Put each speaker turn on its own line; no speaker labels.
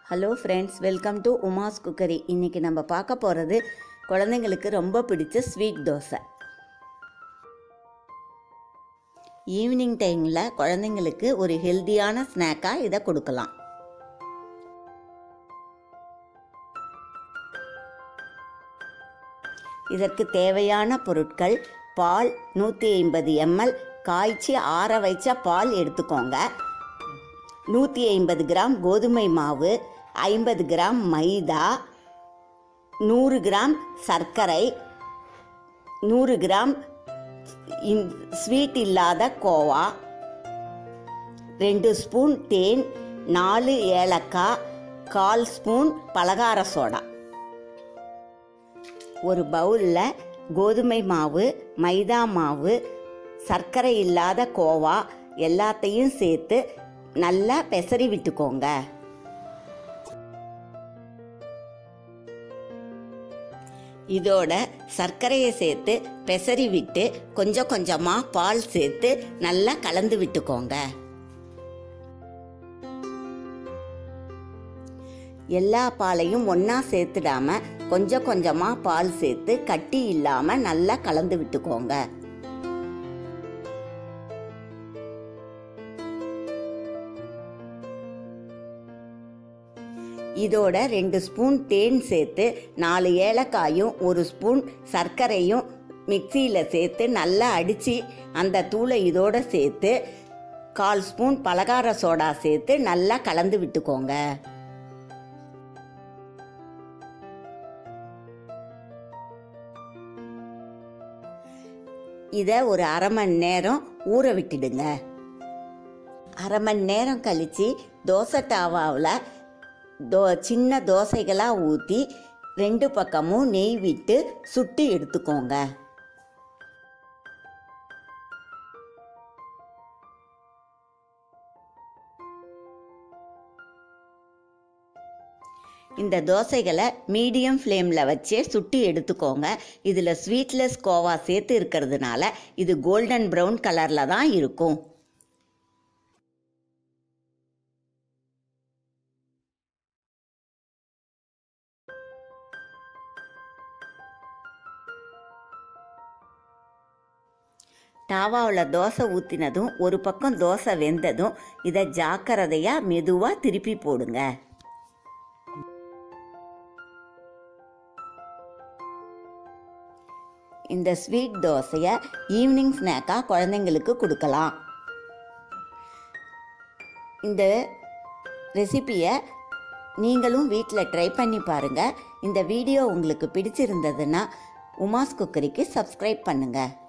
Hello friends, welcome to Uma's cookery. இன்றைக்கி நம்ம பார்க்க போகிறது குழந்தைங்களுக்கு ரொம்ப பிடிச்ச ஸ்வீட் தோசை. ஈவினிங் டைமில் குழந்தைங்களுக்கு ஒரு ஹெல்த்தியான ஸ்நாக்காக இதை கொடுக்கலாம். இதற்கு தேவையான பொருட்கள்: பால் 150 ml, காய்ச்சி ஆற வைச்ச பால் எடுத்துக்கோங்க. 150 கிராம் கோதுமை மாவு, 50 கிராம் மைதா, 100 கிராம் சர்க்கரை, 100 கிராம் ஸ்வீட் இல்லாத கோவா, 2 ஸ்பூன் தேன், 4 ஏலக்காய், 1/4 ஸ்பூன் பலகார சோடா. ஒரு பவுலில் கோதுமை மாவு, மைதா மாவு, சர்க்கரை இல்லாத கோவா எல்லாத்தையும் சேர்த்து நல்லா பெசரி விட்டுக்கோங்க. இதோட சர்க்கரையை சேர்த்து பெசரி விட்டு கொஞ்சம் கொஞ்சமாக பால் சேர்த்து நல்லா கலந்து விட்டுக்கோங்க. எல்லா பாலையும் ஒன்றா சேர்த்துடாம கொஞ்சம் கொஞ்சமாக பால் சேர்த்து கட்டி இல்லாமல் நல்லா கலந்து விட்டுக்கோங்க. இதோட 2 ஸ்பூன் தேன் சேர்த்து 4 ஏலக்காயும் 1 ஸ்பூன் சர்க்கரையும் மிக்சியில் சேர்த்து நல்லா அடித்து அந்த தூளை இதோட சேர்த்து 1/4 ஸ்பூன் பலகார சோடா சேர்த்து நல்லா கலந்து விட்டுக்கோங்க. இதை ஒரு அரை மணி நேரம் ஊற விட்டுடுங்க. அரை மணி நேரம் கழித்து தோசை தாவாவில் சின்ன தோசைகளாக ஊற்றி 2 பக்கமும் நெய் விட்டு சுட்டு எடுத்துக்கோங்க. இந்த தோசைகளை மீடியம் ஃப்ளேமில் வச்சே சுட்டி எடுத்துக்கோங்க. இதில் ஸ்வீட்லெஸ் கோவா சேர்த்து இருக்கிறதுனால இது கோல்டன் ப்ரௌன் கலரில் தான் இருக்கும். தாவாவில் தோசை ஊற்றினதும் ஒரு பக்கம் தோசை வெந்ததும் இதை ஜாக்கிரதையாக மெதுவாக திருப்பி போடுங்க. இந்த ஸ்வீட் தோசையை ஈவினிங் ஸ்நாக்காக குழந்தைங்களுக்கு கொடுக்கலாம். இந்த ரெசிபியை நீங்களும் வீட்டில் ட்ரை பண்ணி பாருங்கள். இந்த வீடியோ உங்களுக்கு பிடிச்சிருந்ததுன்னா உமாஸ் குக்கரிக்கு சப்ஸ்கிரைப் பண்ணுங்கள்.